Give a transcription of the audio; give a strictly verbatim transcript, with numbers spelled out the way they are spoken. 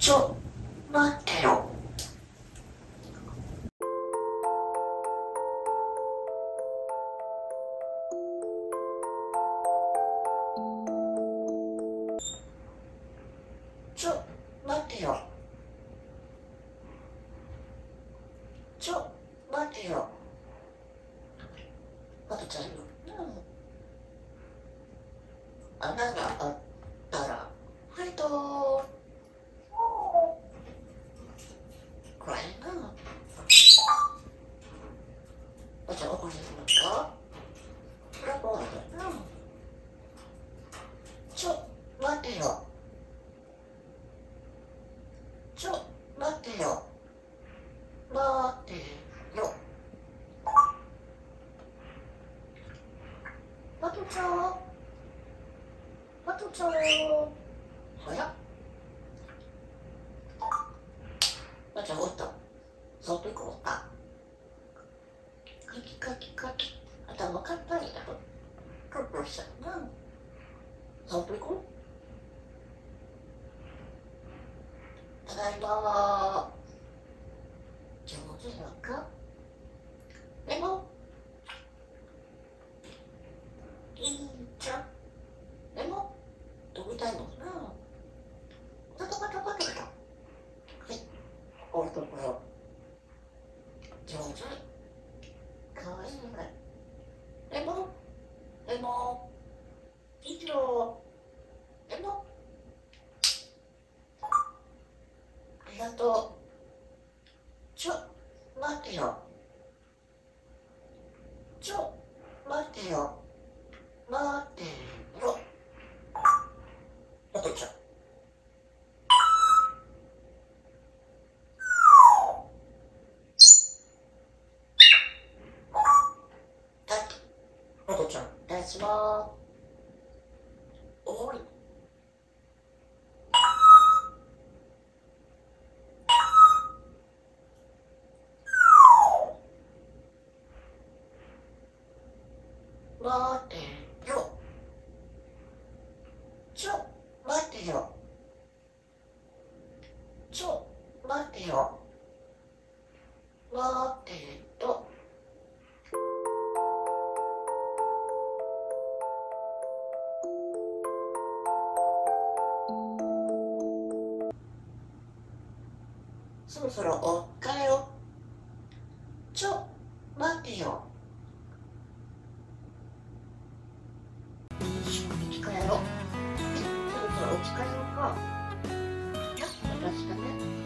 ちょ、待ってよ。ちょ、待ってよ。ちょ、待ってよ。またちゃん、穴があったら、はいとー。これな。また怒りますか？これはこうだな。ちょ、待ってよ。ちょ、待ってよ。待ってよ。まとちゃん。まとちゃん。はや。まとちゃんおった。そっとこうか。カキカキカキ。頭かったいだろ。クックしたな。そっとこう。ただいま。上手だか？でも、いいじゃん。でも、飛びたいもんな。パタパタパタパタ。はい、おるところ。上手。かわいいね。でも、でも、いいよ。でも、ありがとう。ちょ、待ってよ。ちょ、待ってよ。待ってよ。まとちゃん。はい。まとちゃん、大好きまー。おーい。待ってよ。ちょ、待ってよ。ちょ、待ってよ。待ってよ。そろそろおっかえよ。ちょ、待ってよ。着替えろ。そろそろお疲れよか。私だね。